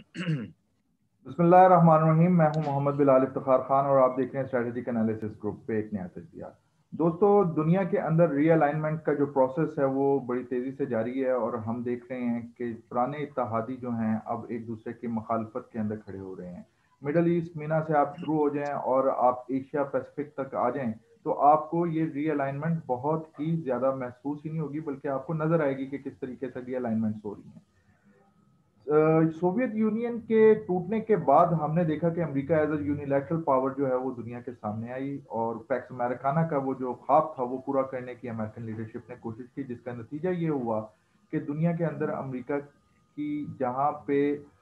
बिस्मिल्लाहिर्रहमानिर्रहीम। मैं हूं मोहम्मद बिलाल इफ्तिखार खान और आप देख रहे हैं स्ट्रेटेजिक एनालिसिस ग्रुप पे एक नया तजज़िया। दोस्तों, दुनिया के अंदर रीअलाइनमेंट का जो प्रोसेस है वो बड़ी तेज़ी से जारी है और हम देख रहे हैं कि पुराने इत्तेहादी जो हैं अब एक दूसरे की मुखालफत के अंदर खड़े हो रहे हैं। मिडल ईस्ट मीना से आप शुरू हो जाएं और आप एशिया पैसिफिक तक आ जाएं तो आपको ये रीअलाइनमेंट बहुत ही ज़्यादा महसूस ही नहीं होगी, बल्कि आपको नज़र आएगी कि किस तरीके से रीअलाइनमेंट्स हो रही हैं। सोवियत यूनियन के टूटने के बाद हमने देखा कि America as a unilateral power जो है वो दुनिया के सामने आई और पैक्स अमेरिकाना का वो जो ख्वाब था वो पूरा करने की अमेरिकन लीडरशिप ने कोशिश की, जिसका नतीजा ये हुआ कि दुनिया के अंदर अमेरिका की जहाँ पे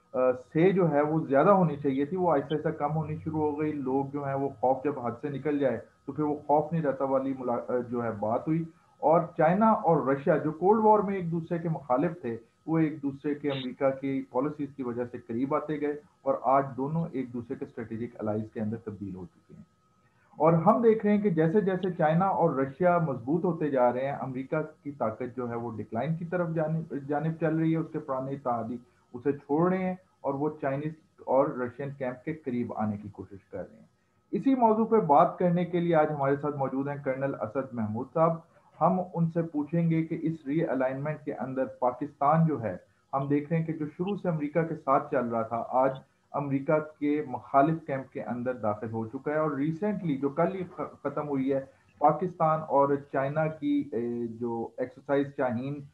से जो है वो ज़्यादा होनी चाहिए थी वो आहिस्ता आहिस्ता कम होनी शुरू हो गई। लोग जो हैं वो खौफ जब हाथ से निकल जाए तो फिर वो खौफ नहीं रहता वाली जो है बात हुई। और चाइना और रशिया जो कोल्ड वॉर में एक दूसरे के मुखालिफ थे वो एक दूसरे के अमेरिका की पॉलिसीज की वजह से करीब आते गए और आज दोनों एक दूसरे के स्ट्रेटेजिक अलाइज के अंदर तब्दील हो चुके हैं। और हम देख रहे हैं कि जैसे जैसे चाइना और रशिया मजबूत होते जा रहे हैं, अमेरिका की ताकत जो है वो डिक्लाइन की तरफ जानिब चल रही है। उसके पुराने इत्तेहादी उसे छोड़ रहे हैं और वो चाइनीज और रशियन कैंप के करीब आने की कोशिश कर रहे हैं। इसी मौजू पे बात करने के लिए आज हमारे साथ मौजूद हैं कर्नल असद महमूद साहब। हम उनसे पूछेंगे कि इस रीअलाइनमेंट के अंदर पाकिस्तान जो है, हम देख रहे हैं कि जो शुरू से अमेरिका के साथ चल रहा था आज अमेरिका के मुखालिफ कैंप के अंदर दाखिल हो चुका है। और रिसेंटली जो कल ही खत्म हुई है पाकिस्तान और चाइना की जो एक्सरसाइज शाहीन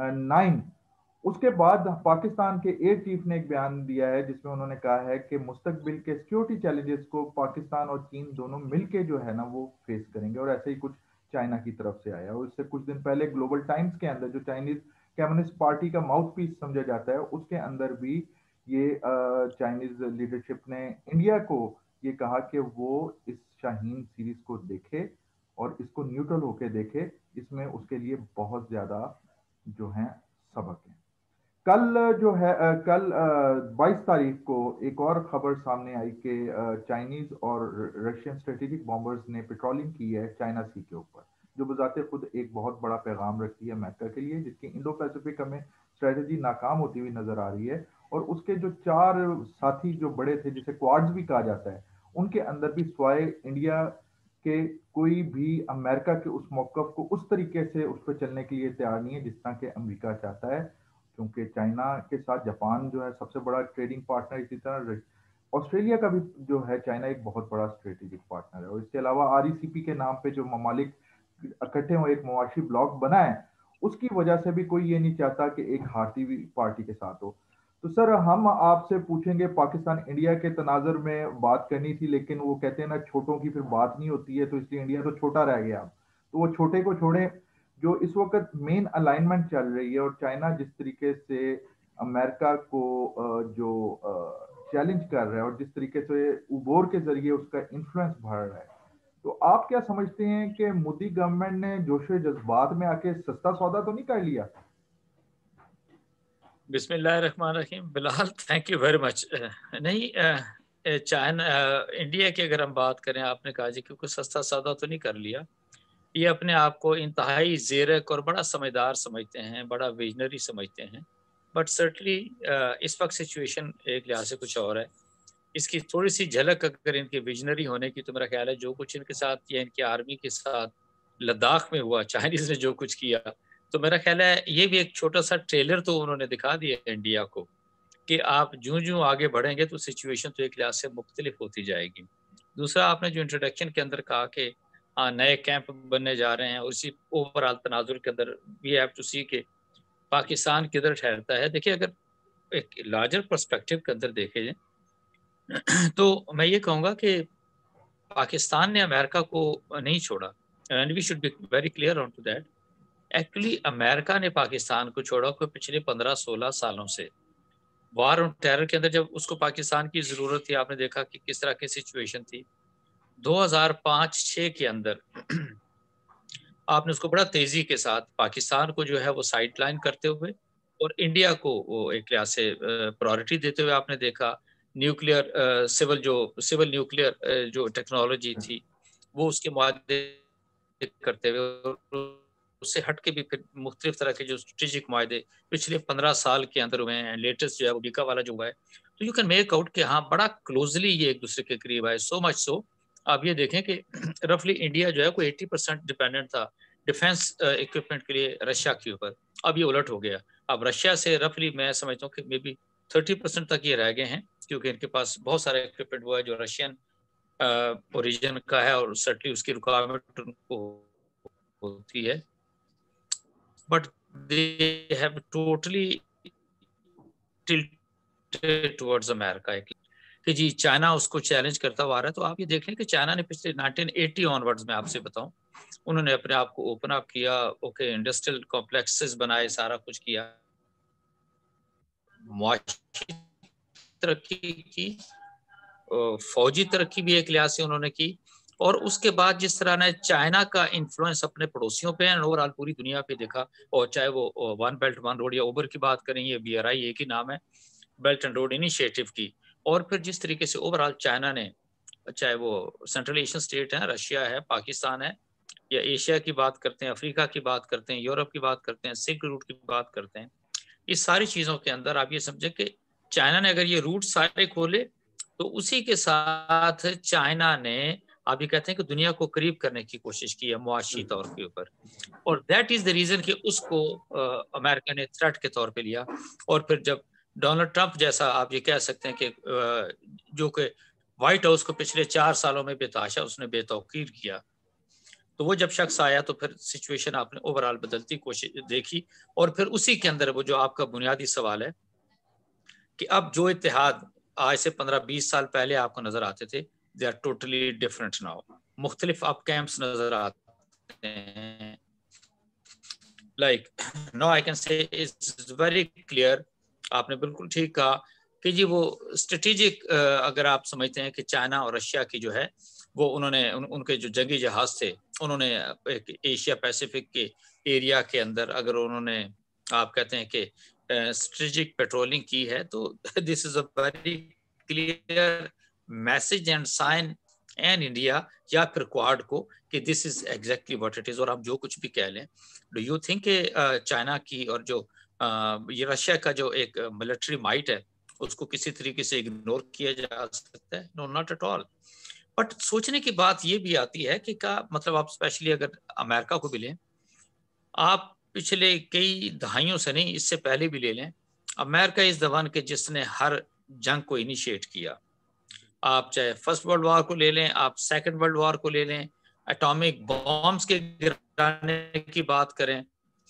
9, उसके बाद पाकिस्तान के एयर चीफ ने एक बयान दिया है जिसमें उन्होंने कहा है कि मुस्तकबिल के सिक्योरिटी चैलेंजेस को पाकिस्तान और चीन दोनों मिलके जो है ना वो फेस करेंगे। और ऐसे ही कुछ चाइना की तरफ से आया और इससे कुछ दिन पहले ग्लोबल टाइम्स के अंदर जो चाइनीज कम्युनिस्ट पार्टी का माउथ पीस समझा जाता है उसके अंदर भी ये चाइनीज लीडरशिप ने इंडिया को ये कहा कि वो इस शाहीन सीरीज को देखे और इसको न्यूट्रल होके देखे, इसमें उसके लिए बहुत ज्यादा जो है सबक है। कल जो है कल 22 तारीख को एक और खबर सामने आई कि चाइनीज और रशियन स्ट्रेटेजिक बॉम्बर्स ने पेट्रोलिंग की है चाइना सी के ऊपर, जो बजाते खुद एक बहुत बड़ा पैगाम रखती है अमेरिका के लिए, जिसकी इंडो पैसिफिक हमें स्ट्रेटेजी नाकाम होती हुई नजर आ रही है। और उसके जो 4 साथी जो बड़े थे जिसे क्वाड्स भी कहा जाता है, उनके अंदर भी स्वाय इंडिया के कोई भी अमेरिका के उस मौकफ को उस तरीके से उस पर चलने के लिए तैयार नहीं है जिस तरह के अमेरिका चाहता है। क्योंकि चाइना के साथ जापान जो है सबसे बड़ा ट्रेडिंग पार्टनर, इसी तरह ऑस्ट्रेलिया का भी जो है चाइना एक बहुत बड़ा स्ट्रेटेजिक पार्टनर है। और इसके अलावा आरईसीपी के नाम पे जो ममालिक इकट्ठे हुए एक मुआशी ब्लॉक बना है, उसकी वजह से भी कोई ये नहीं चाहता कि एक हारती हुई पार्टी के साथ हो। तो सर, हम आपसे पूछेंगे, पाकिस्तान इंडिया के तनाजर में बात करनी थी लेकिन वो कहते हैं ना छोटों की फिर बात नहीं होती है, तो इसलिए इंडिया तो छोटा रह गया। तो वो छोटे को छोड़े, जो इस वक्त मेन अलाइनमेंट चल रही है और चाइना जिस तरीके से अमेरिका को जो चैलेंज कर रहा है और जिस तरीके से उबोर के जरिए उसका इन्फ्लुएंस बढ़ रहा है, तो आप क्या समझते हैं कि मोदी गवर्नमेंट ने जोशे जज्बात में आके सस्ता सौदा तो नहीं कर लिया? बिस्मिल्लाहिर्रहमानिर्रहीम। Bilal, thank you very much. नहीं, चाइना इंडिया की अगर हम बात करें, आपने कहा जी क्योंकि सस्ता सौदा तो नहीं कर लिया। ये अपने आप को इंतहाई ज़ेरक और बड़ा समझदार समझते हैं, बड़ा विजनरी समझते हैं। बट सर्टनली इस वक्त सिचुएशन एक लिहाज से कुछ और है। इसकी थोड़ी सी झलक अगर इनके विजनरी होने की, तो मेरा ख्याल है जो कुछ इनके साथ या इनकी आर्मी के साथ लद्दाख में हुआ, चाइनीज ने जो कुछ किया, तो मेरा ख्याल है ये भी एक छोटा सा ट्रेलर तो उन्होंने दिखा दिया इंडिया को कि आप जूं जूं आगे बढ़ेंगे तो सिचुएशन तो एक लिहाज से मुख्तलिफ होती जाएगी। दूसरा, आपने जो इंट्रोडक्शन के अंदर कहा कि हाँ नए कैंप बनने जा रहे हैं, उसी ओवरऑल तनाजुर के अंदर वी हैव टू सी कि पाकिस्तान किधर ठहरता है। देखिए, अगर एक लार्जर पर्सपेक्टिव के अंदर देखे तो मैं ये कहूँगा कि पाकिस्तान ने अमेरिका को नहीं छोड़ा, and we should be very clear on to that. Actually America ने पाकिस्तान को छोड़ा को पिछले 15-16 सालों से वार ऑन टेरर के अंदर, जब उसको पाकिस्तान की ज़रूरत थी। आपने देखा कि किस तरह की सिचुएशन थी 2005-6 के अंदर। आपने उसको बड़ा तेज़ी के साथ पाकिस्तान को जो है वो साइडलाइन करते हुए और इंडिया को वो एक लिहाज से प्रायोरिटी देते हुए आपने देखा। न्यूक्लियर सिविल न्यूक्लियर जो टेक्नोलॉजी थी वो उसके मुआदे करते हुए उससे हट के भी फिर मुख्तलिफ तरह के जो स्ट्रेटेजिक माहदे पिछले 15 साल के अंदर हुए हैं, लेटेस्ट जो है वो बीका वाला जो हुआ है, तो यू कैन मेक आउट कि हाँ बड़ा क्लोजली ये एक दूसरे के करीब है। सो मच सो आप ये देखें कि रफली इंडिया जो है कोई 80% डिपेंडेंट था डिफेंस इक्विपमेंट के लिए रशिया के ऊपर, अब ये उलट हो गया। अब रशिया से रफली मैं समझता हूँ कि मे बी 30% तक ये रह गए हैं, क्योंकि इनके पास बहुत सारे इक्विपमेंट हुआ है जो रशियन ओरिजिन का है और सर्टली उसकी रिक्वायरमेंट उनको होती है, but they have totally tilted towards America कि जी चाइना उसको चैलेंज करता हुआ आ रहा है। तो आप ये देख लें कि चाइना ने पिछले 1980 ऑनवर्ड्स में आपसे बताऊं, उन्होंने अपने आप को ओपन अप किया, ओके इंडस्ट्रियल कॉम्प्लेक्सेस बनाए, सारा कुछ किया, मुआशी तरक्की की, फौजी तरक्की भी एक लिहाज से उन्होंने की, और उसके बाद जिस तरह ने चाइना का इन्फ्लुएंस अपने पड़ोसियों पे एंड ओवरऑल पूरी दुनिया पे देखा, और चाहे वो वन बेल्ट वन रोड या ओबर की बात करें, ये BRI एक ही नाम है, बेल्ट एंड रोड इनिशिएटिव की, और फिर जिस तरीके से ओवरऑल चाइना ने, चाहे वो सेंट्रल एशियन स्टेट है, रशिया है, पाकिस्तान है, या एशिया की बात करते हैं, अफ्रीका की बात करते हैं, यूरोप की बात करते हैं, सिल्क रूट की बात करते हैं, इस सारी चीजों के अंदर आप ये समझे कि चाइना ने अगर ये रूट सारे खोले तो उसी के साथ चाइना ने आप ये कहते हैं कि दुनिया को करीब करने की कोशिश की है मुआशी तौर के ऊपर, और दैट इज द रीजन कि उसको अमेरिका ने थ्रेट के तौर पे लिया। और फिर जब डोनाल्ड ट्रंप जैसा आप ये कह सकते हैं कि जो कि व्हाइट हाउस को पिछले 4 सालों में बेताशा उसने बेतौकीर किया, तो वो जब शख्स आया तो फिर सिचुएशन आपने ओवरऑल बदलती कोशिश देखी। और फिर उसी के अंदर वो जो आपका बुनियादी सवाल है कि अब जो इत्तेहाद आज से 15-20 साल पहले आपको नजर आते थे, they are totally different now, मुख्तलिफ आप कैंप्स नजर आते हैं, like no I can say it's very clear, आपने बिल्कुल ठीक कहा कि जी वो स्ट्रेटेजिक अगर आप समझते हैं कि चाइना और रशिया की जो है वो उन्होंने उनके जो जंगी जहाज थे उन्होंने एक एशिया पैसिफिक के एरिया के अंदर अगर उन्होंने आप कहते हैं कि स्ट्रेटेजिक पेट्रोलिंग की है, तो this is a very clear message and sign and India या फिर क्वाड को कि this is exactly what it is. और आप जो कुछ भी कह लें, डू यू थिंक चाइना की और जो ये रशिया का जो एक मिलिट्री माइट है उसको किसी तरीके से इग्नोर किया जा सकता है? No not at all. But सोचने की बात ये भी आती है कि क्या मतलब आप स्पेशली अगर अमेरिका को भी लें, आप पिछले कई दहाइयों से नहीं इससे पहले भी ले लें, अमेरिका इज द वन के जिसने हर जंग को इनिशिएट किया। आप चाहे फर्स्ट वर्ल्ड वॉर को ले लें, आप सेकंड वर्ल्ड वॉर को ले लें, एटॉमिक बॉम्ब्स के गिराने की बात करें,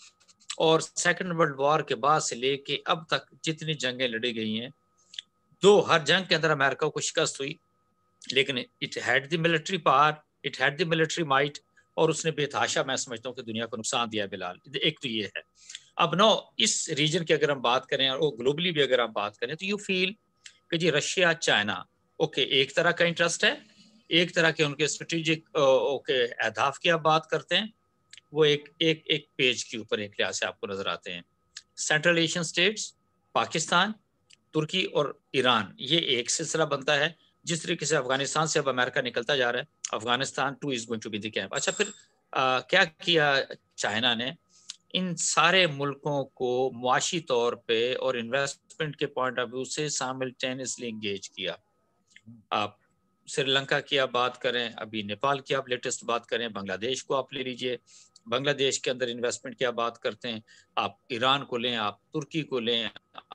और सेकंड वर्ल्ड वॉर के बाद से लेके अब तक जितनी जंगें लड़ी गई हैं, दो हर जंग के अंदर अमेरिका को शिकस्त हुई, लेकिन it had the military power, it had the military might, और उसने बेतहाशा मैं समझता हूँ कि दुनिया को नुकसान दिया बिलाल। एक तो ये है। अब नो इस रीजन की अगर हम बात करें और ग्लोबली भी अगर हम बात करें, तो यू फील कि जी रशिया चाइना ओके एक तरह का इंटरेस्ट है, एक तरह के उनके स्ट्रेटेजिक ओके अहदाफ की आप बात करते हैं, वो एक एक एक पेज के ऊपर एक लिहाज से आपको नजर आते हैं। सेंट्रल एशियन स्टेट्स, पाकिस्तान, तुर्की और ईरान, ये एक सिलसिला बनता है। जिस तरीके से अफगानिस्तान से अब अमेरिका निकलता जा रहा है, Afghanistan too is going to be the camp. अच्छा फिर क्या किया चाइना ने, इन सारे मुल्कों को मुआशी तौर पे और इन्वेस्टमेंट के पॉइंट ऑफ व्यू से साइमल्टेनियसली एंगेज किया। आप श्रीलंका की आप बात करें, अभी नेपाल की आप लेटेस्ट बात करें, बांग्लादेश को आप ले लीजिए, बांग्लादेश के अंदर इन्वेस्टमेंट की आप बात करते हैं, आप ईरान को लें, आप तुर्की को लें,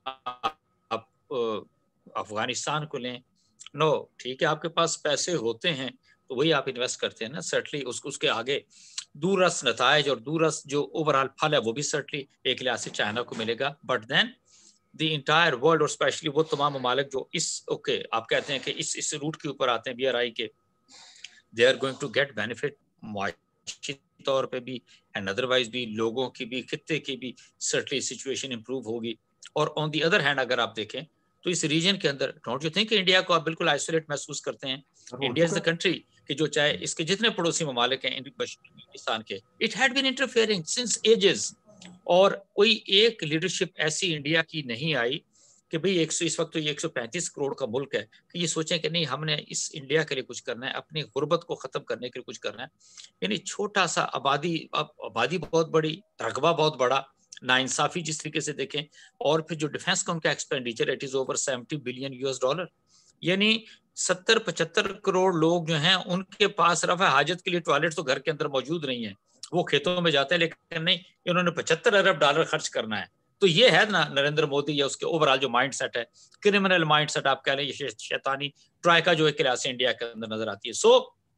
आप अफगानिस्तान को लें। नो ठीक है, आपके पास पैसे होते हैं तो वही आप इन्वेस्ट करते हैं ना, सर्टली उसके आगे दूरस्थ नतायज और दूरस्थ जो ओवरऑल फल है वो भी सर्टली एक लिहाज से चाइना को मिलेगा। But then the entire world और स्पेशली वो तमाम ममालिक जो इस ओके आप कहते हैं कि इस रूट के ऊपर आते हैं BRI के, they are going to get benefit मुआशी तौर पे भी एंड अदरवाइज भी, लोगों की भी, खित्ते की भी सर्टली सिचुएशन इंप्रूव होगी। और ऑन दी अदर हैंड अगर आप देखें तो इस रीजन के अंदर डोंट यू थिंक इंडिया को आप बिल्कुल आइसोलेट महसूस करते हैं? इंडिया इज द कंट्री कि जो चाहे इसके जितने पड़ोसी ममालिक हैं पाकिस्तान के, it had been interfering since ages, और कोई एक लीडरशिप ऐसी इंडिया की नहीं आई कि भाई इस वक्त तो ये 135 करोड़ का मुल्क है, कि ये सोचें कि नहीं हमने इस इंडिया के लिए कुछ करना है, अपनी गुर्बत को खत्म करने के लिए कुछ करना है। यानी छोटा सा आबादी बहुत बड़ी, रकबा बहुत बड़ा, नाइंसाफी जिस तरीके से देखें, और फिर जो डिफेंस का उनका expenditure it is over 70 billion US dollar. यानी 70-75 करोड़ लोग जो हैं उनके पास रफा हाजत के लिए टॉयलेट तो घर के अंदर मौजूद नहीं है, वो खेतों में जाते हैं, लेकिन नहीं इन्होंने 75 अरब डॉलर खर्च करना है। तो ये है ना नरेंद्र मोदी या उसके ओवरऑल जो माइंड सेट है, क्रिमिनल माइंड सेट आप कह लें, ये शैतानी ट्राइका जो एक क्लास इंडिया के अंदर नजर आती है। सो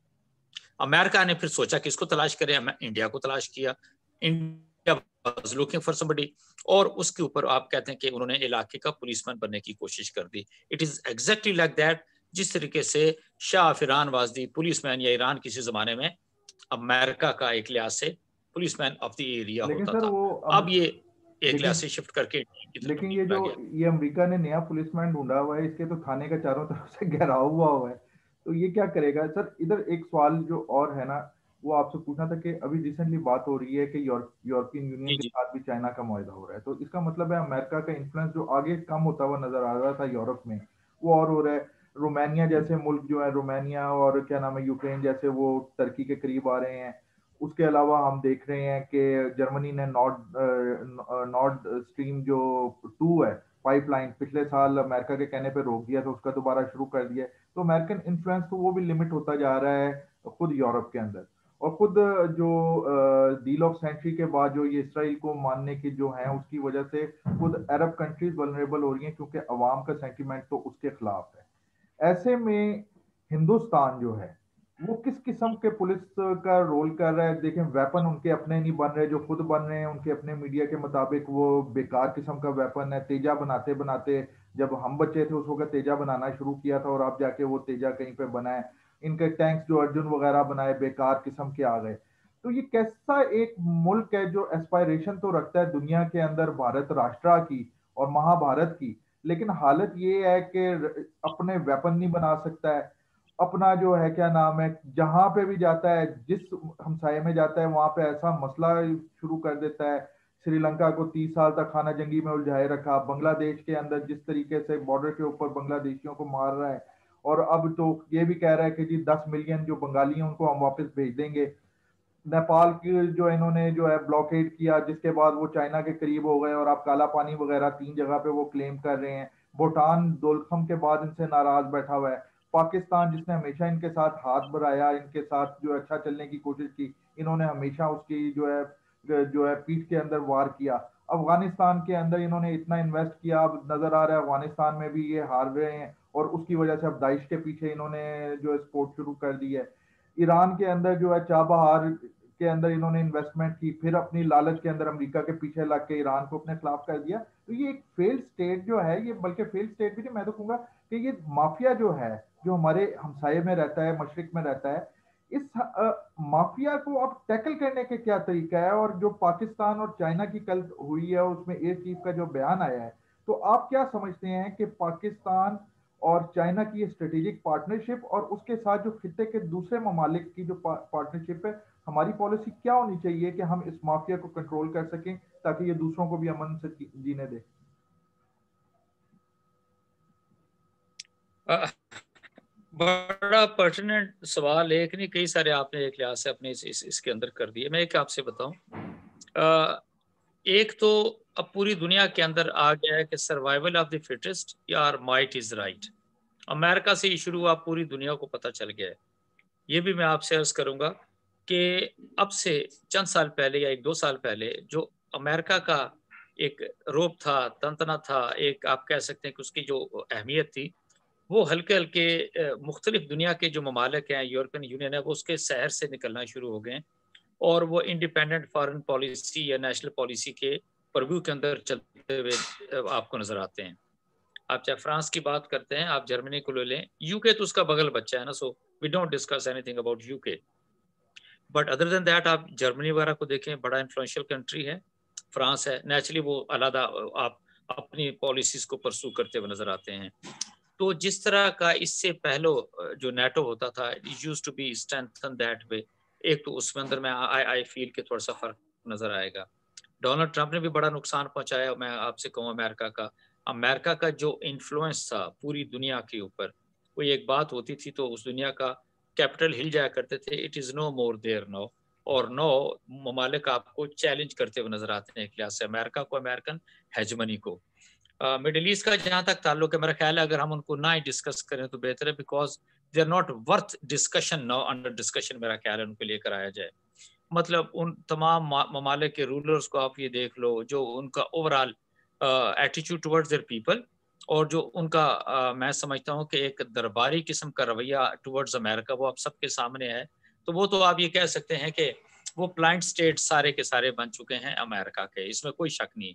अमेरिका ने फिर सोचा कि इसको तलाश करें, इंडिया को तलाश किया, India was looking for somebody, और उसके ऊपर आप कहते हैं कि उन्होंने इलाके का पुलिसमैन बनने की कोशिश कर दी। It is exactly like that, जिस तरीके से Shah of Iran was the policeman, या ईरान किसी जमाने में अमेरिका का एक लिहाज से पुलिसमैन ऑफ द एरिया लेकिन होता सर था। वो अब ये एक लिहाज लेकिन से शिफ्ट करके की तरफ लेकिन ये जो चला गया। ये अमेरिका ने नया पुलिसमैन ढूंढा हुआ है, इसके तो थाने का चारों तरफ से घेराव हुआ है, तो ये क्या करेगा सर? इधर एक सवाल जो और है ना, वो आपसे पूछना था कि अभी रिसेंटली बात हो रही है कि यूरोपियन यूनियन जी के जी साथ भी चाइना का मुआहदा हो रहा है, तो इसका मतलब है अमेरिका का इन्फ्लुएंस जो आगे कम होता हुआ नजर आ रहा था यूरोप में, वो और हो रहा है। रोमानिया जैसे मुल्क जो है, रोमानिया और क्या नाम है, यूक्रेन जैसे, वो टर्की के करीब आ रहे हैं। उसके अलावा हम देख रहे हैं कि जर्मनी ने नॉर्ड स्ट्रीम जो 2 है पाइपलाइन, पिछले साल अमेरिका के कहने पे रोक दिया, तो उसका दोबारा शुरू कर दिया। तो अमेरिकन इन्फ्लुएंस तो वो भी लिमिट होता जा रहा है खुद यूरोप के अंदर। और खुद जो डील ऑफ सेंचुरी के बाद जो ये इसराइल को मानने की जो है, उसकी वजह से खुद अरब कंट्रीज वल्नरेबल हो रही हैं, क्योंकि अवाम का सेंटिमेंट तो उसके खिलाफ है। ऐसे में हिंदुस्तान जो है, वो किस किस्म के पुलिस का रोल कर रहा है? देखें, वेपन उनके अपने नहीं बन रहे, जो खुद बन रहे हैं उनके अपने मीडिया के मुताबिक वो बेकार किस्म का वेपन है। तेजा बनाते बनाते, जब हम बच्चे थे उस वक्त तेजा बनाना शुरू किया था, और अब जाके वो तेजा कहीं पे बना है। इनके टैंक्स जो अर्जुन वगैरह बनाए, बेकार किस्म के आ गए। तो ये कैसा एक मुल्क है जो एस्पायरेशन तो रखता है दुनिया के अंदर भारत राष्ट्र की और महाभारत की, लेकिन हालत ये है कि अपने वेपन नहीं बना सकता है। अपना जो है क्या नाम है, जहां पे भी जाता है, जिस हमसाये में जाता है, वहां पे ऐसा मसला शुरू कर देता है। श्रीलंका को 30 साल तक खाना जंगी में उलझाए रखा, बांग्लादेश के अंदर जिस तरीके से बॉर्डर के ऊपर बांग्लादेशियों को मार रहा है, और अब तो ये भी कह रहा है कि जी 10 मिलियन जो बंगाली हैं उनको हम वापस भेज देंगे। नेपाल की जो इन्होंने जो है ब्लॉकेड किया, जिसके बाद वो चाइना के करीब हो गए, और आप काला पानी वगैरह 3 जगह पे वो क्लेम कर रहे हैं। भूटान दोलखम के बाद इनसे नाराज बैठा हुआ है। पाकिस्तान जिसने हमेशा इनके साथ हाथ बढ़ाया, इनके साथ जो अच्छा चलने की कोशिश की, इन्होंने हमेशा उसकी जो है पीठ के अंदर वार किया। अफगानिस्तान के अंदर इन्होंने इतना इन्वेस्ट किया, अब नजर आ रहा है अफगानिस्तान में भी ये हार गए हैं, और उसकी वजह से अब दाइश के पीछे इन्होंने जो है सपोर्ट शुरू कर दी है। ईरान के अंदर जो है चाबहार के अंदर इन्होंने इन्वेस्टमेंट की, फिर अपनी लालच के अंदर अमेरिका के पीछे लग के ईरान को अपने खिलाफ कर दिया। तो ये एक फेल्ड स्टेट जो है, ये बल्कि फेल्ड स्टेट भी नहीं, मैं तो कहूंगा कि ये माफिया जो है, जो हमारे हमसाये में रहता है, मशरिक में रहता है, इस माफिया को अब टैकल करने के क्या तरीका है? और जो पाकिस्तान और चाइना की कल हुई है, उसमें एयर चीफ का जो बयान आया है, तो आप क्या समझते हैं कि पाकिस्तान और चाइना की ये स्ट्रेटेजिक पार्टनरशिप, और उसके साथ जो खित्ते के दूसरे ममालिक की जो पार्टनरशिप है, हमारी पॉलिसी क्या होनी चाहिए कि हम इस माफिया को कंट्रोल कर सकें, ताकि ये दूसरों को भी अमन से जीने दे? बड़ा पर्टिनेंट सवाल है, एक नहीं कई सारे आपने एक लिहाज से अपने इसके अंदर कर दिए। मैं एक आपसे बताऊं, एक तो अब पूरी दुनिया के अंदर आ गया है कि सर्वाइवल ऑफ द फिटेस्ट या माइट इज राइट। अमेरिका से ही शुरू हुआ, पूरी दुनिया को पता चल गया है। ये भी मैं आपसे अर्ज करूंगा कि अब से चंद साल पहले या 1-2 साल पहले जो अमेरिका का एक रोप था, तंतना था, एक आप कह सकते हैं कि उसकी जो अहमियत थी, वो हल्के हल्के मुख्तलिफ दुनिया के जो ममालिक हैं, यूरोपियन यूनियन है, वो उसके शहर से निकलना शुरू हो गए, और वो इंडिपेंडेंट फॉरेन पॉलिसी या नेशनल पॉलिसी के प्रव्यू के अंदर चलते हुए आपको नजर आते हैं। आप चाहे फ्रांस की बात करते हैं, आप जर्मनी को ले लें, यूके तो उसका बगल बच्चा है ना, so we don't discuss anything about UK. But other than that आप जर्मनी वगैरह को देखें, बड़ा इन्फ्लुएंशियल कंट्री है। फ्रांस है, नेचुरली वो अलग आप अपनी पॉलिसीज को परसू करते हुए नजर आते हैं। तो जिस तरह का इससे पहले जो नेटो होता था, it used to be strengthen that way, एक तो उसमें अंदर में आई फील कि थोड़ा सा फर्क नजर आएगा। डोनाल्ड ट्रंप ने भी बड़ा नुकसान पहुंचाया, मैं आपसे कहूँ अमेरिका का, अमेरिका का जो इन्फ्लुएंस था पूरी दुनिया के ऊपर, कोई एक बात होती थी तो उस दुनिया का कैपिटल हिल जाया करते थे। It is no more there now, और नो ममालिक आपको चैलेंज करते हुए नजर आते हैं एक लिहाज से, अमेरिका को, अमेरिकन हेजमनी को। मिडिल ईस्ट का जहाँ तक ताल्लुक है, मेरा ख्याल है अगर हम उनको ना ही डिस्कस करें तो बेहतर है, because they are not worth discussion now, under discussion मेरा ख्याल है उनको लेकर आया जाए। मतलब उन तमाम ममालिक के रूलर्स को आप ये देख लो, जो उनका overall attitude towards their people, और जो उनका मैं समझता हूँ कि एक दरबारी किस्म का रवैया टुवर्ड्स अमेरिका, वो आप सबके सामने है। तो वो तो आप ये कह सकते हैं कि वो ब्लाइंड स्टेट सारे के सारे बन चुके हैं अमेरिका के, इसमें कोई शक नहीं।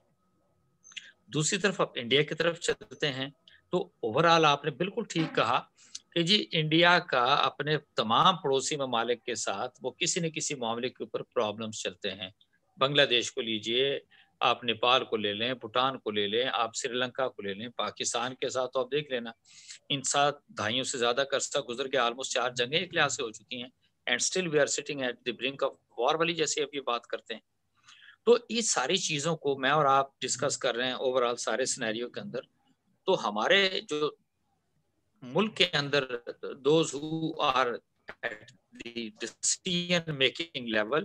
दूसरी तरफ आप इंडिया की तरफ चलते हैं तो ओवरऑल आपने बिल्कुल ठीक कहा कि जी इंडिया का अपने तमाम पड़ोसी ममालिक के साथ वो किसी न किसी मामले के ऊपर प्रॉब्लम्स चलते हैं। बांग्लादेश को लीजिए, आप नेपाल को ले लें, भूटान को ले लें, आप श्रीलंका को ले लें, पाकिस्तान के साथ तो आप देख लेना, इन 7 दहाइयों से ज्यादा का अरसा गुजर के ऑलमोस्ट 4 जंगें एक लिहाज से हो चुकी हैं, and still we are sitting at the brink of war वाली जैसे अब ये बात करते हैं। तो ये सारी चीजों को मैं और आप डिस्कस कर रहे हैं ओवरऑल सारे सिनेरियो के अंदर। तो हमारे जो मुल्क के अंदर those who are at the decision making level,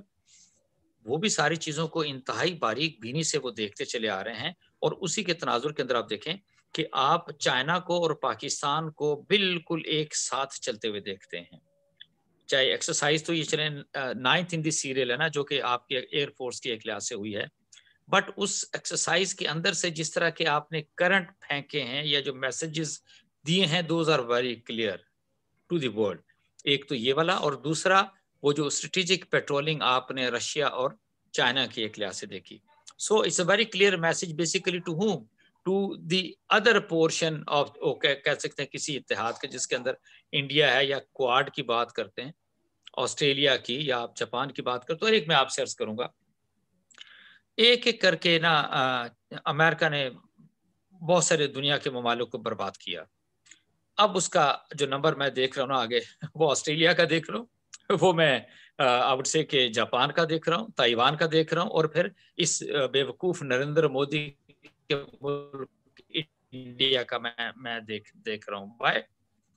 वो भी सारी चीजों को इंतहाई बारीक बीनी से वो देखते चले आ रहे हैं। और उसी के तनाजुर के अंदर आप देखें कि आप चाइना को और पाकिस्तान को बिल्कुल एक साथ चलते हुए देखते हैं। चाहे एक्सरसाइज तो ये चले 9th इन द सीरियल है ना, जो कि आपके एयरफोर्स की एक लिहाज से हुई है, बट उस एक्सरसाइज के अंदर से जिस तरह के आपने करंट फेंके हैं या जो मैसेजेस दिए हैं, those are very clear to the world. एक तो ये वाला, और दूसरा वो जो स्ट्रेटेजिक पेट्रोलिंग आपने रशिया और चाइना की एक लिहाज से देखी। So it's a very clear message basically to whom, to the other portion of, कह सकते हैं किसी इत्तेहाद के जिसके अंदर इंडिया है, या क्वाड की बात करते हैं, ऑस्ट्रेलिया की, या आप जापान की बात करते हो। एक मैं आपसे अर्ज करूंगा, एक एक करके ना अमेरिका ने बहुत सारे दुनिया के ममालिक को बर्बाद किया। अब उसका जो नंबर मैं देख रहा हूँ ना आगे, वो ऑस्ट्रेलिया का देख रहा हूँ, वो मैं आई वुड से कि जापान का देख रहा हूँ, ताइवान का देख रहा हूँ, और फिर इस बेवकूफ नरेंद्र मोदी के मुल्क इंडिया का मैं देख रहा हूँ। भाई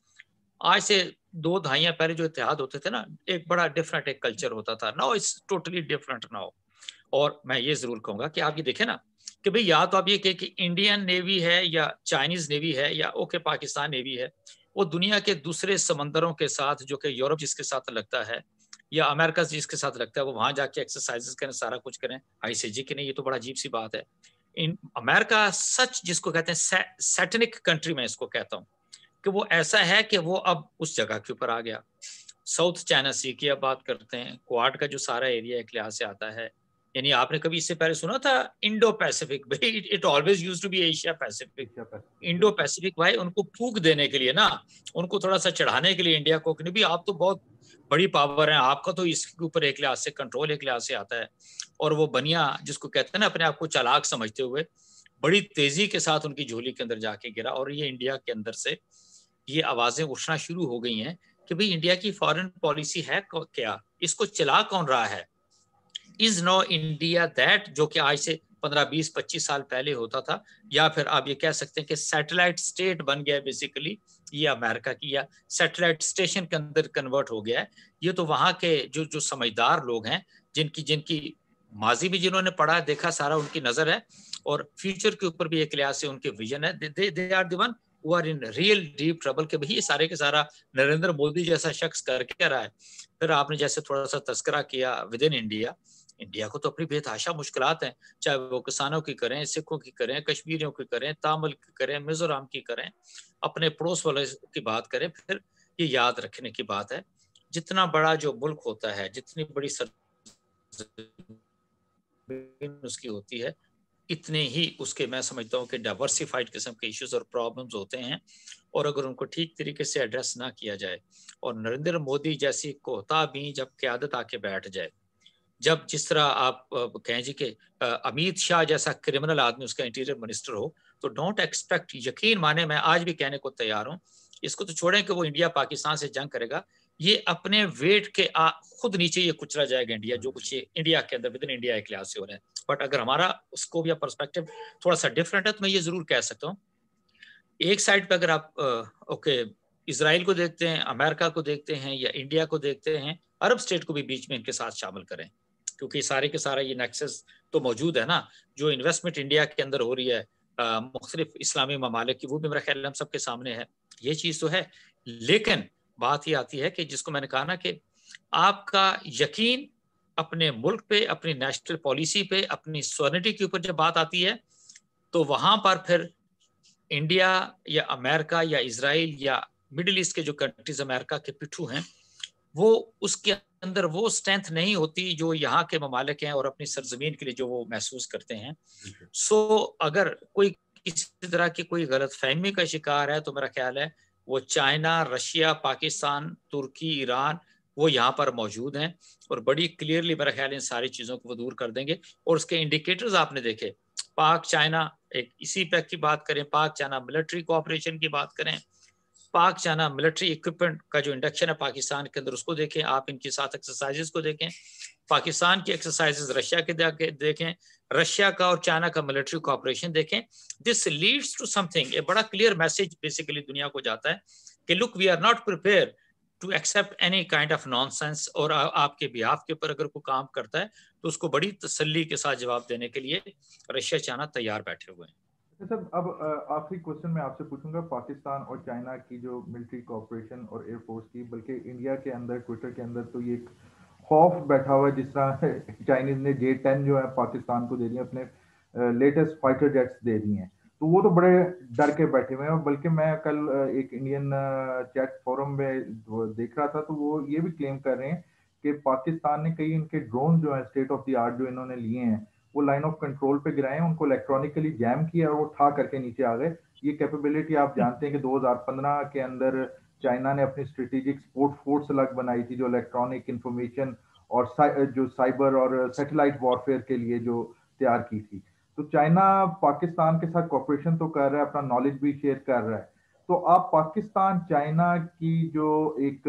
आज से 2 दहाइयां पहले जो इत्तेहाद होते थे ना, एक बड़ा डिफरेंट एक कल्चर होता था। Now it's totally different now. और मैं ये जरूर कहूंगा कि आप ये देखें ना कि भाई या तो आप ये कहें कि इंडियन नेवी है या चाइनीज नेवी है या ओके पाकिस्तान नेवी है, वो दुनिया के दूसरे समंदरों के साथ, जो कि यूरोप जिसके साथ लगता है या अमेरिका जिसके साथ लगता है, वो वहां जाके एक्सरसाइजेस करें, सारा कुछ करें, आईसीजी की नहीं, ये तो बड़ा अजीब सी बात है। इन अमेरिका सच जिसको कहते हैं सैटेनिक कंट्री, में इसको कहता हूँ कि वो ऐसा है कि वो अब उस जगह के ऊपर आ गया। साउथ चाइना सी की अब बात करते हैं, क्वाड का जो सारा एरिया एक लिहाज से आता है, यानी आपने कभी इससे पहले सुना था इंडो पैसिफिक? भाई it always used to be Asia Pacific. Indo Pacific भाई उनको फूक देने के लिए ना, उनको थोड़ा सा चढ़ाने के लिए इंडिया को, कि भी आप तो बहुत बड़ी पावर है, आपका तो इसके ऊपर एक लिहाज से कंट्रोल एक लिहाज से आता है। और वो बनिया जिसको कहते हैं ना, अपने आप को चालाक समझते हुए बड़ी तेजी के साथ उनकी झोली के अंदर जाके गिरा। और ये इंडिया के अंदर से ये आवाजें उठना शुरू हो गई हैं कि भाई इंडिया की फॉरेन पॉलिसी है क्या, इसको चला कौन रहा है? इज नो इंडिया दैट, जो कि आज से 15-20-25 साल पहले होता था, या फिर आप ये कह सकते हैं कि सैटेलाइट स्टेट बन गया बेसिकली ये अमेरिका की, या सैटेलाइट स्टेशन के अंदर कन्वर्ट हो गया है। ये तो वहां के जो समझदार लोग हैं, जिनकी जिनकी माजी भी जिन्होंने पढ़ा देखा सारा, उनकी नजर है, और फ्यूचर के ऊपर भी एक लिहाज से उनके विजन है। They are the one who are in real deep trouble, के भाई ये सारे के सारा नरेंद्र मोदी जैसा शख्स कर क्या रहा है। फिर आपने जैसे थोड़ा सा तस्करा किया विद इन इंडिया, इंडिया को तो अपनी बेतहाशा मुश्किलात हैं, चाहे वो किसानों की करें, सिखों की करें, कश्मीरियों की करें, तामिल की करें, मिजोरम की करें, अपने पड़ोस वाले की बात करें। फिर ये याद रखने की बात है, जितना बड़ा जो मुल्क होता है, जितनी बड़ी उसकी होती है, इतने ही उसके मैं समझता हूँ कि डाइवर्सिफाइड किस्म के इश्यूज और प्रॉब्लम्स होते हैं। और अगर उनको ठीक तरीके से एड्रेस ना किया जाए, और नरेंद्र मोदी जैसी कोहता भी जब क़यादत आके बैठ जाए, जब जिस तरह आप कहें जी कि अमित शाह जैसा क्रिमिनल आदमी उसका इंटीरियर मिनिस्टर हो, तो डोंट एक्सपेक्ट, यकीन माने मैं आज भी कहने को तैयार हूं, इसको तो छोड़ें कि वो इंडिया पाकिस्तान से जंग करेगा, ये अपने वेट के खुद नीचे ये कुचला जाएगा इंडिया, जो कुछ इंडिया के अंदर विद इन इंडिया एक लिहाज से हो रहा है। बट अगर हमारा स्कोप या पर्सपेक्टिव थोड़ा सा डिफरेंट है तो मैं ये जरूर कह सकता हूँ, एक साइड पे अगर आप ओके इसराइल को देखते हैं, अमेरिका को देखते हैं या इंडिया को देखते हैं, अरब स्टेट को भी बीच में इनके साथ शामिल करें, क्योंकि सारे के सारा ये नेक्सस तो मौजूद है ना। जो इन्वेस्टमेंट इंडिया के अंदर हो रही है मुख्तलिफ इस्लामी ममालिक की, वो भी मेरा ख्याल हम सबके सामने है, ये चीज़ तो है। लेकिन बात ये आती है कि जिसको मैंने कहा ना कि आपका यकीन अपने मुल्क पे, अपनी नेशनल पॉलिसी पे, अपनी सॉवरेनिटी के ऊपर जब बात आती है, तो वहां पर फिर इंडिया या अमेरिका या इसराइल या मिडिल ईस्ट के जो कंट्रीज अमेरिका के पिट्ठू हैं, वो उसके अंदर वो स्ट्रेंथ नहीं होती जो यहाँ के ममालिक हैं और अपनी सरजमीन के लिए जो वो महसूस करते हैं। सो अगर कोई किसी तरह की कोई गलत फहमी का शिकार है तो मेरा ख्याल है वो चाइना, रशिया, पाकिस्तान, तुर्की, ईरान वो यहाँ पर मौजूद हैं और बड़ी क्लियरली मेरा ख्याल इन सारी चीज़ों को वो दूर कर देंगे। और उसके इंडिकेटर्स आपने देखे, पाक चाइना एक इसी पैक की बात करें, पाक चाइना मिलिट्री कोऑपरेशन की बात करें, पाक चाइना मिलिट्री इक्विपमेंट का जो इंडक्शन है पाकिस्तान के अंदर उसको देखें, आप इनके साथ एक्सरसाइजेस को देखें, पाकिस्तान की एक्सरसाइजेस रशिया के देखें, रशिया का और चाइना का मिलिट्री कोऑपरेशन देखें। दिस लीड्स टू समथिंग, एक बड़ा क्लियर मैसेज बेसिकली दुनिया को जाता है कि look we are not prepare to accept any kind of nonsense, और आपके बिहाफ के ऊपर अगर कोई काम करता है तो उसको बड़ी तसल्ली के साथ जवाब देने के लिए रशिया चाइना तैयार बैठे हुए हैं। सर अब आखिरी क्वेश्चन मैं आपसे पूछूंगा, पाकिस्तान और चाइना की जो मिलिट्री कोऑपरेशन और एयरफोर्स की, बल्कि इंडिया के अंदर ट्विटर के अंदर तो ये एक खौफ बैठा हुआ है, जिस तरह चाइनीज ने J-10 जो है पाकिस्तान को दे दिए, अपने लेटेस्ट फाइटर जेट्स दे दिए हैं, तो वो तो बड़े डर के बैठे हुए हैं। और बल्कि मैं कल एक इंडियन चैट फोरम में देख रहा था तो वो ये भी क्लेम कर रहे हैं कि पाकिस्तान ने कई इनके ड्रोन जो है स्टेट ऑफ द आर्ट जो इन्होंने लिए हैं वो लाइन ऑफ कंट्रोल पे गिराए, उनको इलेक्ट्रॉनिकली जैम किया और वो ठा करके नीचे आ गए। ये कैपेबिलिटी आप जानते हैं कि 2015 के अंदर चाइना ने अपनी स्ट्रेटेजिक स्पोर्ट फोर्स अलग बनाई थी, जो इलेक्ट्रॉनिक इंफॉर्मेशन और जो साइबर और सैटेलाइट वॉरफेयर के लिए जो तैयार की थी। तो चाइना पाकिस्तान के साथ कॉपरेशन तो कर रहा है, अपना नॉलेज भी शेयर कर रहा है। तो आप पाकिस्तान चाइना की जो एक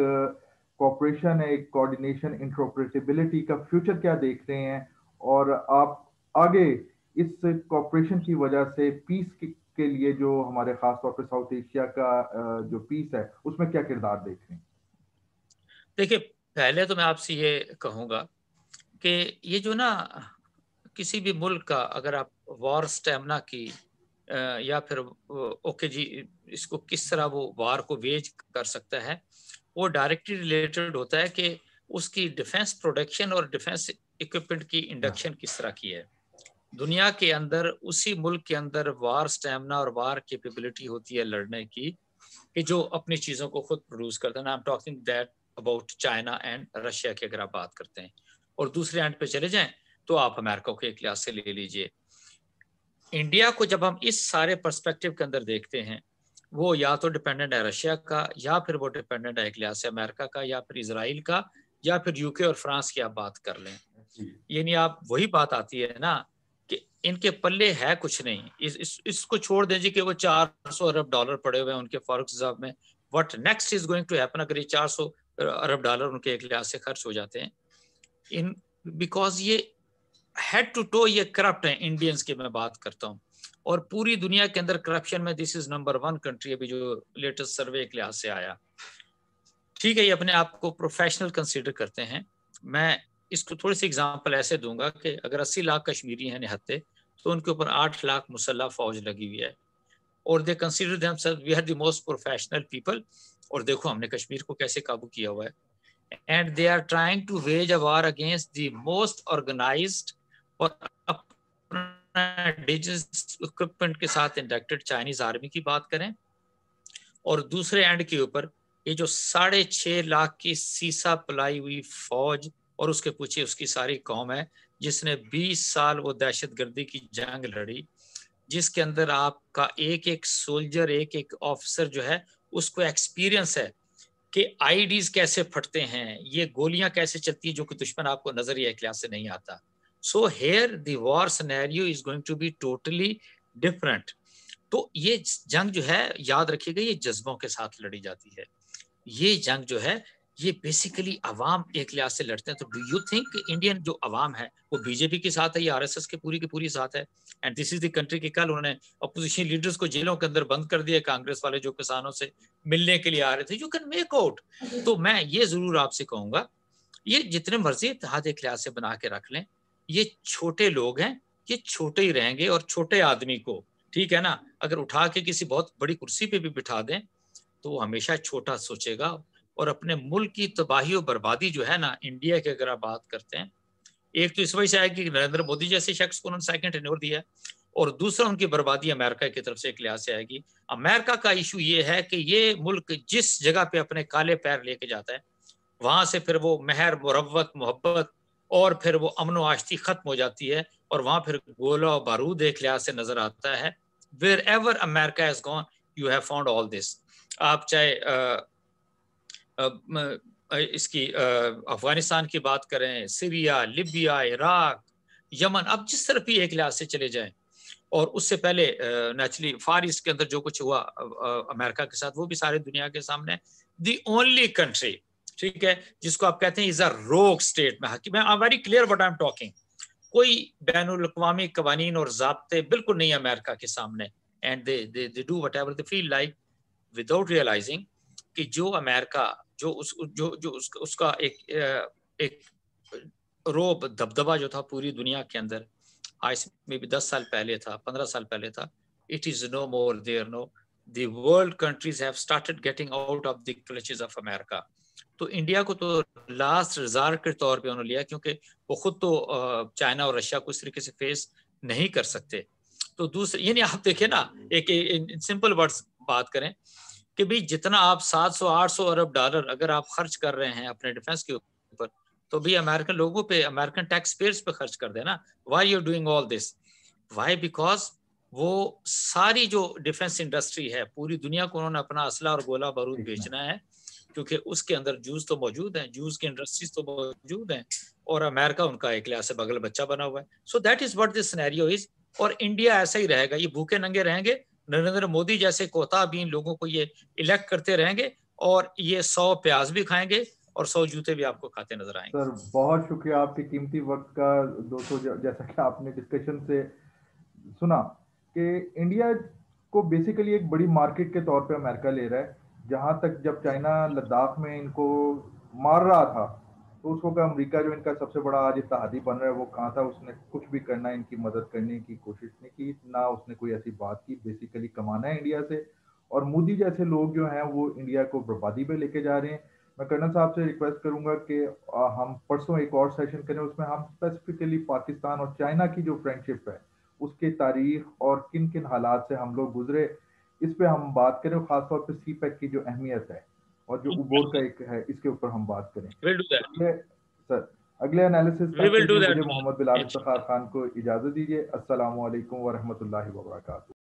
कॉपरेशन है, एक कोऑर्डिनेशन, इंटरऑपरेटेबिलिटी का फ्यूचर क्या देख रहे हैं, और आप आगे इस कॉपरेशन की वजह से पीस के लिए जो हमारे खासतौर पर साउथ एशिया का जो पीस है उसमें क्या किरदार देख रहे हैं? देखिए, पहले तो मैं आपसे ये कहूँगा कि ये जो ना किसी भी मुल्क का अगर आप वॉर स्टेमिना की या फिर ओके जी इसको किस तरह वो वार को वेज कर सकता है, वो डायरेक्टली रिलेटेड होता है कि उसकी डिफेंस प्रोडक्शन और डिफेंस इक्विपमेंट की इंडक्शन किस तरह की है। दुनिया के अंदर उसी मुल्क के अंदर वार स्टेमिना और वार कैपेबिलिटी होती है लड़ने की कि जो अपनी चीज़ों को खुद प्रोड्यूस करता है। I am talking that about China and Russia की अगर आप बात करते हैं। और दूसरे एंड पे चले जाएं तो आप अमेरिका को एक लिहाज से ले लीजिए। इंडिया को जब हम इस सारे पर्सपेक्टिव के अंदर देखते हैं, वो या तो डिपेंडेंट है रशिया का, या फिर वो डिपेंडेंट है एक लिहाज से अमेरिका का, या फिर इसराइल का, या फिर यूके और फ्रांस की आप बात कर लें। यानी आप वही बात आती है ना कि इनके पल्ले है कुछ नहीं। इसको छोड़ दीजिए कि वो 400 अरब डॉलर पड़े हुए हैं उनके फॉरेक्स रिजर्व में। What next is going to happen अगर ये 400 अरब डॉलर उनके एक लिहाज से खर्च हो जाते हैं इन, बिकॉज ये हेड टू टो ये करप्ट है। इंडियंस की मैं बात करता हूँ और पूरी दुनिया के अंदर करप्शन में दिस इज नंबर 1 कंट्री, अभी जो लेटेस्ट सर्वे एक लिहाज से आया। ठीक है, ये अपने आप को प्रोफेशनल कंसीडर करते हैं। मैं इसको थोड़ी सी एग्जांपल ऐसे दूंगा कि अगर 80 लाख कश्मीरी हैं निहत्ते, तो उनके ऊपर 8 लाख मुसल्ला फौज लगी हुई है और they consider themselves we are the most professional people. और देखो हमने कश्मीर को कैसे काबू किया हुआ है। And they are trying to wage a war against the most organised और इंडिजिनस इक्विपमेंट के साथ इंडक्टेड चाइनीज आर्मी की बात करें, और दूसरे एंड के ऊपर ये जो 6.5 लाख की सीसा पलाई हुई फौज और उसके पीछे उसकी सारी कौम है, जिसने 20 साल वो दहशतगर्दी की जंग लड़ी, जिसके अंदर आपका एक एक सोल्जर, एक एक ऑफिसर जो है उसको एक्सपीरियंस है कि आईडीज कैसे फटते हैं, ये गोलियां कैसे चलती है, जो कि दुश्मन आपको नजर या क्लास से नहीं आता। So here the war scenario is going to be totally different. तो ये जंग जो है, याद रखिएगा, ये जज्बों के साथ लड़ी जाती है। ये जंग जो है ये बेसिकली अवाम एक लिहाज से लड़ते हैं। तो डू यू थिंक इंडियन जो अवाम है वो बीजेपी के साथ है या आरएसएस के पूरी की पूरी साथ है? And this is the country की कल उन्होंने अपोजिशन लीडर्स को जेलों के अंदर बंद कर दिया, कांग्रेस वाले जो किसानों से मिलने के लिए आ रहे थे। You can make out. तो मैं ये जरूर आपसे कहूंगा, ये जितने मर्जी इत्तेहाद एक लिहाज से बना के रख लें, ये छोटे लोग हैं, ये छोटे ही रहेंगे। और छोटे आदमी को, ठीक है ना, अगर उठा के किसी बहुत बड़ी कुर्सी पे भी बिठा दें तो वो हमेशा छोटा सोचेगा। और अपने मुल्क की तबाही और बर्बादी जो है ना, इंडिया की अगर आप बात करते हैं, एक तो इस वजह से आएगी कि नरेंद्र मोदी जैसे शख्स को उन्होंने सेकंड टेन्योर दिया, और दूसरा उनकी बर्बादी अमेरिका की तरफ से एक लिहाज से आएगी। अमेरिका का इशू ये है कि ये मुल्क जिस जगह पे अपने काले पैर लेके जाता है, वहां से फिर वो मेहर, मुरव्वत, मोहब्बत और फिर वो अमन व आश्ती खत्म हो जाती है। और वहां फिर गोला और बारूद एक लिहाज से नजर आता है। Wherever America has gone, you have found all this. आप चाहे इसकी अफगानिस्तान की बात करें, सीरिया, लिबिया, इराक, यमन, अब जिस तरफ भी एक लिहाज से चले जाएं, और उससे पहले नेचुरली फार ईस्ट के अंदर जो कुछ हुआ अमेरिका के साथ, वो भी सारी दुनिया के सामने। द ओनली कंट्री, ठीक है, जिसको आप कहते हैं इज अ रोग स्टेट में, मैं I very clear what I am talking, कोई बैनुल अक़वामी कवानीन और ज़ाब्ते बिल्कुल नहीं अमेरिका के सामने। And they do whatever they feel like without realising कि जो अमेरिका जो उसका एक रोब दबदबा जो था पूरी दुनिया के अंदर, आज में भी 10 साल पहले था, 15 साल पहले था, it is no more there. No, the world countries have started getting out of the clutches of America. तो इंडिया को तो लास्ट रिजॉर्ट के तौर पे उन्होंने लिया, क्योंकि वो खुद तो चाइना और रशिया को इस तरीके से फेस नहीं कर सकते। तो दूसरे यानी आप देखिए ना, एक सिंपल वर्ड्स बात करें कि भाई जितना आप 700-800 अरब डॉलर अगर आप खर्च कर रहे हैं अपने डिफेंस के ऊपर, तो भी अमेरिकन लोगों पे, अमेरिकन टैक्स पेयर्स पे खर्च कर देना। Why you doing all this? Why? Because वो सारी जो डिफेंस इंडस्ट्री है पूरी दुनिया को उन्होंने अपना असला और गोला बारूद बेचना है, क्योंकि उसके अंदर जूस तो मौजूद हैं, जूस की इंडस्ट्रीज तो मौजूद हैं, और अमेरिका उनका एक लिहाज से बगल बच्चा बना हुआ है। So that is what this scenario is. और इंडिया ऐसा ही रहेगा, ये भूखे नंगे रहेंगे, नरेंद्र मोदी जैसे कोताबीन लोगों को ये इलेक्ट करते रहेंगे, और ये 100 प्याज भी खाएंगे और 100 जूते भी आपको खाते नजर आएंगे। सर बहुत शुक्रिया आपके कीमती वक्त का। दोस्तों जैसा कि आपने डिस्कशन से सुना कि इंडिया को बेसिकली एक बड़ी मार्केट के तौर पे अमेरिका ले रहा है। जहां तक जब चाइना लद्दाख में इनको मार रहा था, तो उस वक्त अमेरिका जो इनका सबसे बड़ा आज इत्तेहादी बन रहा है, वो कहाँ था? उसने कुछ भी करना, इनकी मदद करने की कोशिश नहीं की, ना उसने कोई ऐसी बात की। बेसिकली कमाना है इंडिया से, और मोदी जैसे लोग जो हैं वो इंडिया को बर्बादी पे लेके जा रहे हैं। मैं कर्नल साहब से रिक्वेस्ट करूंगा कि हम परसों एक और सेशन करें, उसमें हम स्पेसिफिकली पाकिस्तान और चाइना की जो फ्रेंडशिप है, उसके तारीख और किन किन हालात से हम लोग गुजरे, इस पे हम बात करें। खासतौर पे सी पैक की जो अहमियत है और जो उबोर का एक है, इसके ऊपर हम बात करें। सर अगले एनालिसिस तक के लिए मुझे मोहम्मद बिलाल इफ्तिखार खान को इजाजत दीजिए। अस्सलाम वालेकुम व रहमतुल्लाहि व बरकातहू।